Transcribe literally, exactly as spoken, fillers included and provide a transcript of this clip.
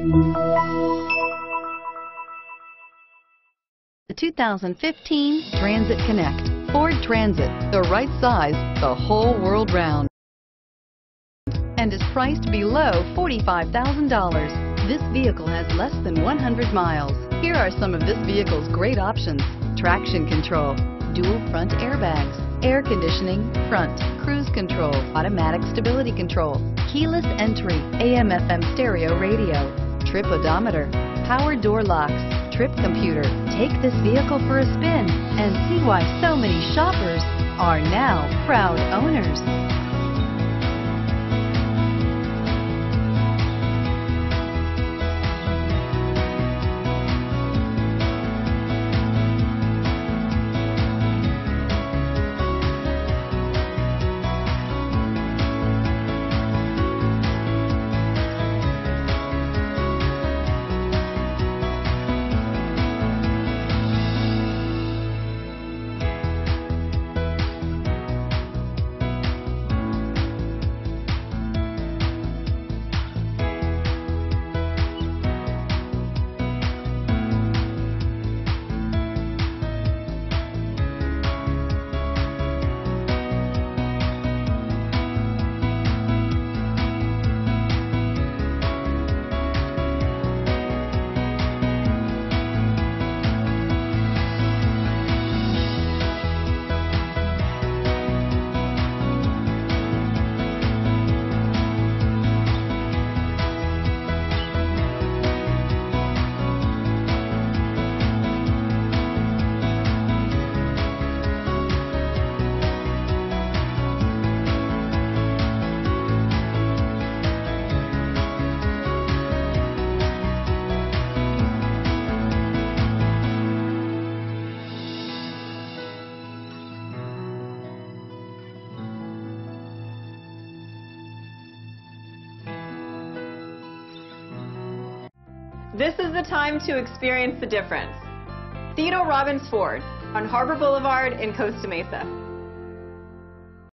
The two thousand fifteen Transit Connect. Ford Transit, the right size the whole world round, and is priced below forty-five thousand dollars. This vehicle has less than one hundred miles. Here are some of this vehicle's great options: traction control, dual front airbags, air conditioning, front, cruise control, automatic stability control, keyless entry, A M F M stereo radio, trip odometer, power door locks, trip computer. Take this vehicle for a spin and see why so many shoppers are now proud owners. This is the time to experience the difference. Theodore Robbins Ford on Harbor Boulevard in Costa Mesa.